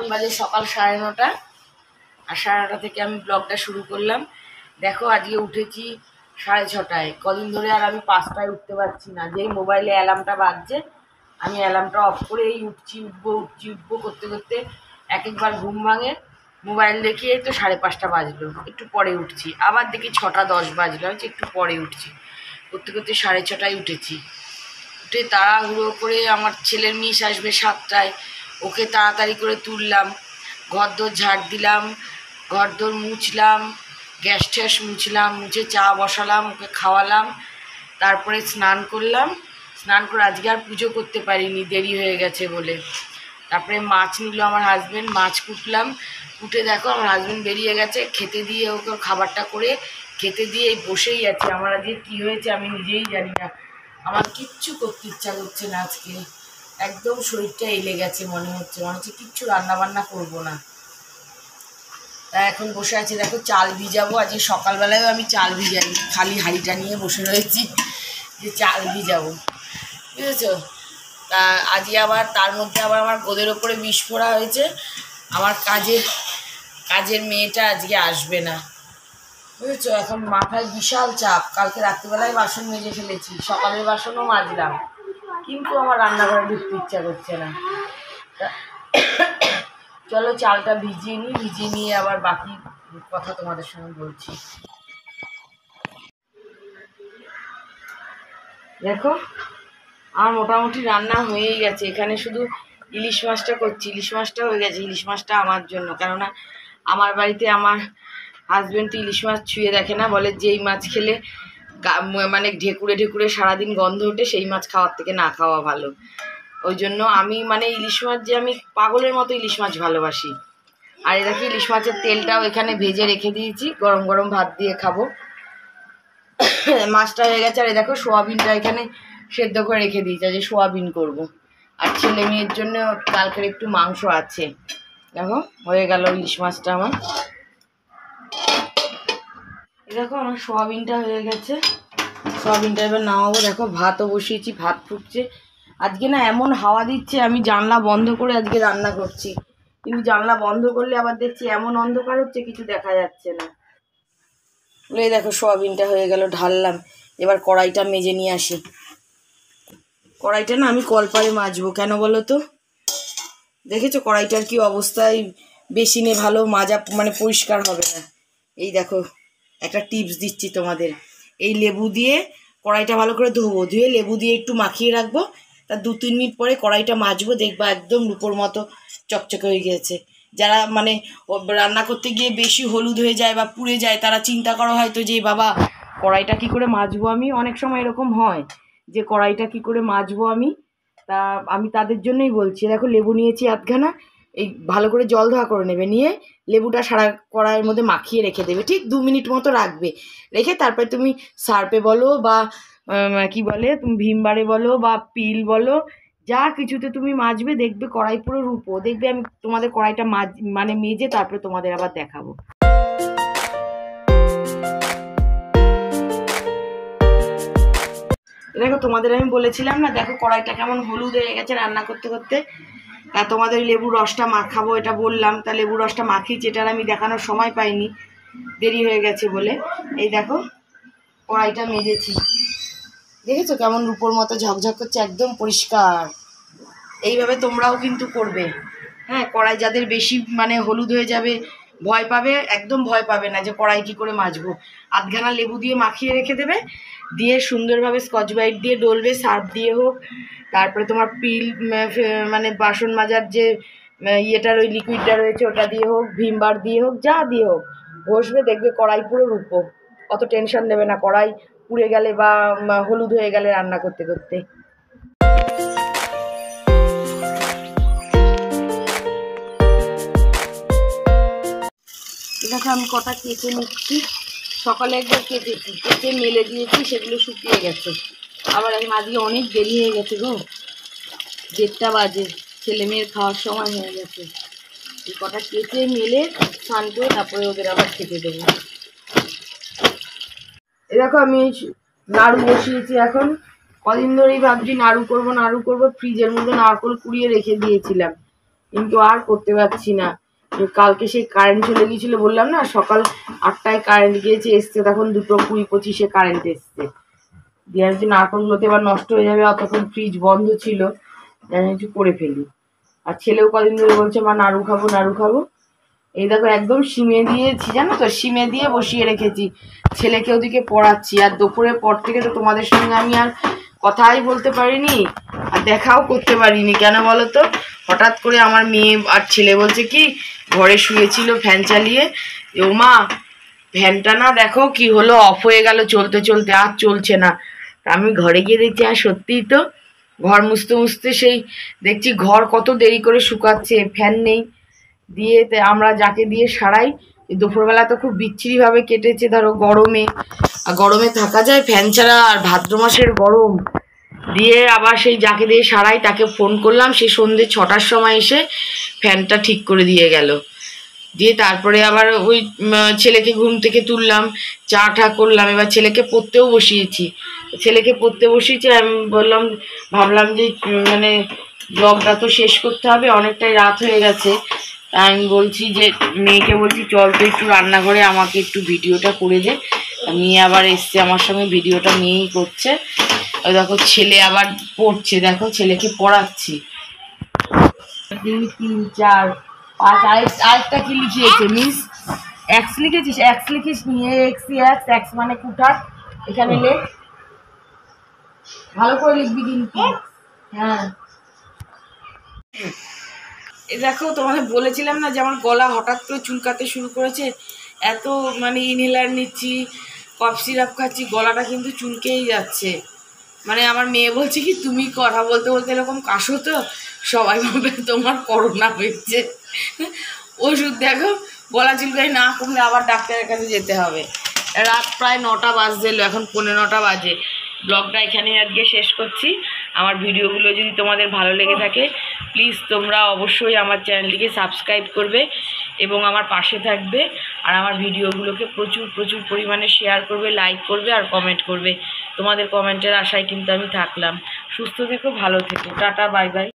বাজে সকাল 9:30 আর 9:30 থেকে আমি ব্লগটা শুরু করলাম। দেখো আজকে উঠেছি 6:30টায়। কদিন ধরে আর আমি 5টায় উঠতে পারছি না, যেই মোবাইলে অ্যালার্মটা বাজছে আমি অ্যালার্মটা অফ করে এই উঠবো করতে করতে একবার ঘুম ভাঙে। মোবাইল দেখিয়ে তো 5:30 বাজলো, একটু পরে উঠছি, আবার দেখি 6:10 বাজলো, আমি একটু পরে উঠছি, করতে করতে 6:30টায় উঠেছি। উঠে তাড়াহুড়ো করে আমার ছেলের মিস আসবে 7টায়, ওকে তাড়াতাড়ি করে তুললাম, ঘরদোর ঝাড় দিলাম, ঘরদোর মুছলাম, গ্যাস ট্যাস মুছলাম, মুছে চা বসালাম, ওকে খাওয়ালাম, তারপরে স্নান করলাম। স্নান করে আজকে আর পুজো করতে পারিনি, দেরি হয়ে গেছে বলে। তারপরে মাছ নিল আমার হাজব্যান্ড, মাছ কুটলাম, কুটে দেখো আমার হাজব্যান্ড বেরিয়ে গেছে, খেতে দিয়ে ওকে খাবারটা করে খেতে দিয়ে এই বসেই আছে। আমার আজকে কী হয়েছে আমি নিজেই জানি না, আমার কিচ্ছু করতে ইচ্ছা করছে না আজকে, একদম শরীরটা এলে গেছে, মনে হচ্ছে কিচ্ছু রান্নাবান্না করবো না। তা এখন বসে আছে, দেখো চাল ভিজাবো। আজকে সকালবেলায়ও আমি চাল ভিজাই, খালি হাঁড়িটা নিয়ে বসে রয়েছি যে চাল ভিজাবো, বুঝেছো। তা আজকে আবার তার মধ্যে আবার আমার গোদের ওপরে বিস্ফোরা হয়েছে, আমার কাজের মেয়েটা আজকে আসবে না, বুঝেছো। এখন মাথায় বিশাল চাপ, কালকে রাত্রিবেলায় বাসন মেজে ফেলেছি, সকালের বাসনও মাজলাম, কিন্তু আমার রান্নাঘরে ঢুকতে ইচ্ছা করছে না। চলো চালটা ভিজিয়ে নিয়ে আবার বাকি কথা তোমাদের সঙ্গে বলছি। দেখো আমার মোটামুটি রান্না হয়েই গেছে, এখানে শুধু ইলিশ মাছটা করছি, ইলিশ মাছটা হয়ে গেছে। ইলিশ মাছটা আমার জন্য, কেননা আমার বাড়িতে আমার হাজব্যান্ড তো ইলিশ মাছ ছুঁয়ে দেখে না, বলে যেই মাছ খেলে মানে ঢেকুরে সারাদিন গন্ধ ওঠে, সেই মাছ খাওয়ার থেকে না খাওয়া ভালো। ওই জন্য আমি মানে ইলিশ মাছ যে আমি পাগলের মতো ইলিশ মাছ ভালোবাসি। আর এটাকে ইলিশ মাছের তেলটাও এখানে ভেজে রেখে দিয়েছি, গরম গরম ভাত দিয়ে খাবো। মাছটা হয়ে গেছে। আর দেখো সোয়াবিনটা এখানে সেদ্ধ করে রেখে দিয়েছি, যে সোয়াবিন করব। আর ছেলে মেয়ের জন্য কালকের একটু মাংস আছে। দেখো হয়ে গেল ইলিশ মাছটা আমার। দেখো আমার সোয়াবিনটা হয়ে গেছে, সোয়াবিনটা এবার নামাবো। দেখো ভাতও বসিয়েছি, ভাত ফুটছে। আজকে না এমন হাওয়া দিচ্ছে, আমি জানলা বন্ধ করে আজকে রান্না করছি, কিন্তু জানলা বন্ধ করলে আবার দেখছি এমন অন্ধকার হচ্ছে কিছু দেখা যাচ্ছে না। এই দেখো সোয়াবিনটা হয়ে গেল, ঢাললাম। এবার কড়াইটা মেজে নিয়ে আসি। কড়াইটা না আমি কলপারে মাজবো, কেন বলো তো, দেখেছো কড়াইটার কি অবস্থায়, বেসিনে ভালো মাজা মানে পরিষ্কার হবে না। এই দেখো একটা টিপস দিচ্ছি তোমাদের, এই লেবু দিয়ে কড়াইটা ভালো করে ধোবো, ধুয়ে লেবু দিয়ে একটু মাখিয়ে রাখবো, তার 2-3 মিনিট পরে কড়াইটা মাজবো, দেখবা একদম রূপোর মতো চকচকে হয়ে গেছে। যারা মানে রান্না করতে গিয়ে বেশি হলুদ হয়ে যায় বা পুড়ে যায়, তারা চিন্তা করো হয়তো যে বাবা কড়াইটা কি করে মাজবো আমি। অনেক সময় এরকম হয় যে কড়াইটা কি করে মাজবো আমি, তা আমি তাদের জন্যই বলছি। দেখো লেবু নিয়েছি আধখানা, এই ভালো করে জল ধোয়া করে নেবে, নিয়ে লেবুটা সারা কড়াইয়ের মধ্যে মাখিয়ে রেখে দেবে, ঠিক 2 মিনিট মতো রাখবে। রেখে তারপরে তুমি সার্পে বলো বা কি বলে তুমি ভীম বারে বলো বা পিল বলো, যা কিছুতে তুমি মাজবে, দেখবে কড়াই পুরো রূপো। দেখবে আমি তোমাদের কড়াইটা মানে মেজে তারপরে তোমাদের আবার দেখাবো। দেখো তোমাদের আমি বলেছিলাম না, দেখো কড়াইটা কেমন হলুদ হয়ে গেছে রান্না করতে করতে। তা তোমাদের লেবুর রসটা মাখাবো এটা বললাম, তা লেবুর রসটা মাখিয়েছি, এটার আমি দেখানোর সময় পাইনি, দেরি হয়ে গেছে বলে। এই দেখো কড়াইটা মেজেছি, দেখেছো কেমন রূপোর মতো ঝকঝক করছে, একদম পরিষ্কার। এইভাবে তোমরাও কিন্তু করবে, হ্যাঁ। কড়াই যাদের বেশি মানে হলুদ হয়ে যাবে, ভয় পাবে, একদম ভয় পাবে না যে কড়াই কী করে মাজবো। আধখানা লেবু দিয়ে মাখিয়ে রেখে দেবে, দিয়ে সুন্দরভাবে স্কচ ব্রাইট দিয়ে ডলবে, সার্ফ দিয়ে হোক, তারপরে তোমার পিল মানে বাসন মাজার যে ইয়েটার ওই লিকুইডটা রয়েছে ওটা দিয়ে হোক, ভীম বার দিয়ে হোক, যা দিয়ে হোক ঘষবে, দেখবে কড়াই পুরো রূপো। অত টেনশন নেবে না কড়াই পুড়ে গেলে বা হলুদ হয়ে গেলে রান্না করতে করতে। দেখো আমি কটা কেটে নিচ্ছি, সকালে একবার কেটেছি, কেটে মেলে দিয়েছি, সেগুলো শুকিয়ে গেছে। আবার এখন আজকে অনেক দেরি হয়ে গেছে গো, 1:30 বাজে, ছেলে মেয়ের খাওয়ার সময় হয়ে গেছে। এই কটা কেটে মেলে স্নান করে তারপরে ওদের আবার খেতে দেবো। দেখো আমি নাড়ু বসিয়েছি এখন, কদিন ধরেই ভাবছি নাড়ু করবো, ফ্রিজের মধ্যে নারকোল কুড়িয়ে রেখে দিয়েছিলাম, কিন্তু আর করতে পারছি না। কালকে সেই কারেন্ট চলে গিয়েছিল বললাম না, সকাল 8টায় কারেন্ট গিয়েছে, এসছে তখন 2:20-25-এ কারেন্ট এসছে। দিয়ে আর নারকলগুলোতে এবার নষ্ট হয়ে যাবে, অতক্ষণ ফ্রিজ বন্ধ ছিল, জানি কিছু করে ফেলি। আর ছেলেও কদিন ধরে বলছে মা নাড়ু খাবো নাড়ু খাবো। এই দেখো একদম সিমে দিয়েছি, জানো তো, সিমে দিয়ে বসিয়ে রেখেছি, ছেলেকে ওদিকে পড়াচ্ছি। আর দুপুরের পর থেকে তো তোমাদের সঙ্গে আমি আর কথাই বলতে পারিনি, আর দেখাও করতে পারিনি। কেন বলো তো, হঠাৎ করে আমার মেয়ে আর ছেলে বলছে কি, ঘরে শুয়েছিল ফ্যান চালিয়ে, ও মা ফ্যানটা না দেখো কি হলো, অফ হয়ে গেল চলতে চলতে, আর চলছে না। আমি ঘরে গিয়ে দেখছি আর সত্যিই তো ঘর মুছতে মুছতে সেই দেখছি ঘর কত দেরি করে শুকাচ্ছে, ফ্যান নেই। দিয়ে আমরা যাকে দিয়ে সারাই, দুপুরবেলা তো খুব বিচ্ছিরিভাবে কেটেছে, ধরো গরমে, আর গরমে থাকা যায় ফ্যান ছাড়া, আর ভাদ্র মাসের গরম। দিয়ে আবার সেই যাকে দিয়ে সারাই তাকে ফোন করলাম, সে সন্ধ্যে 6টার সময় এসে ফ্যানটা ঠিক করে দিয়ে গেল। দিয়ে তারপরে আবার ওই ছেলেকে ঘুম থেকে তুললাম, চা টা করলাম, এবার ছেলেকে পড়তেও বসিয়েছি। আমি বললাম, ভাবলাম যে মানে ব্লগটা তো শেষ করতে হবে, অনেকটাই রাত হয়ে গেছে। আমি বলছি যে মেয়েকে বলছি চল তো একটু রান্নাঘরে আমাকে একটু ভিডিওটা করে দে। মেয়ে আবার এসছে আমার সঙ্গে, ভিডিওটা মেয়েই করছে। ওই দেখো ছেলে আবার পড়ছে, দেখো ছেলেকে পড়াচ্ছি। 2 3 4 5, আরেকটা কি লিখিয়েছে মিস? এক্স লিখেছিস? এক্স লিখিস নি, এক্স এক্স এক্স মানে কুঠার, এখানে লেখ, ভালো করে লিখবি কিন্তু। হ্যাঁ, এই দেখো তোমাদের বলেছিলাম না যে আমার গলা হঠাৎ করে চুলকাতে শুরু করেছে, এত মানে ইনহেলার নিচ্ছি, কফ সিরাপ খাচ্ছি, গলাটা কিন্তু চুলকেই যাচ্ছে। মানে আমার মেয়ে বলছে কি, তুমি কথা বলতে বলতে এরকম কাশো তো সবাই ভাবে তোমার করোনা হয়েছে। ওষুধ দেখো, গলা চুলকাই না কমলে আবার ডাক্তারের কাছে যেতে হবে। রাত প্রায় 9টা বাজতে এলো, এখন 9:45 বাজে। ব্লগটা এখানেই আজকে শেষ করছি। আমার ভিডিওগুলো যদি তোমাদের ভালো লেগে থাকে, প্লিজ তোমরা অবশ্যই আমার চ্যানেলটিকে সাবস্ক্রাইব করবে এবং আমার পাশে থাকবে। আর আমার ভিডিওগুলোকে প্রচুর প্রচুর পরিমাণে শেয়ার করবে, লাইক করবে আর কমেন্ট করবে। তোমাদের কমেন্টের আশায় কিন্তু আমি থাকলাম। সুস্থ থেকো, ভালো থেকো, টাটা, বাই বাই।